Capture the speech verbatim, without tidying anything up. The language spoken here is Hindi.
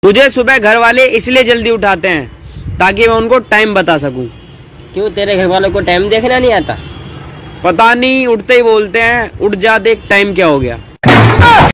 मुझे सुबह घर वाले इसलिए जल्दी उठाते हैं ताकि मैं उनको टाइम बता सकूं। क्यों, तेरे घर वालों को टाइम देखना नहीं आता? पता नहीं, उठते ही बोलते हैं उठ जा देख टाइम क्या हो गया।